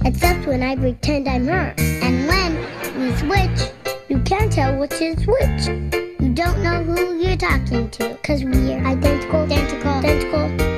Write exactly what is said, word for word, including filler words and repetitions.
except when I pretend I'm her. And when we switch, you can't tell which is which. You don't know who you're talking to, cause we're identical, identical, identical.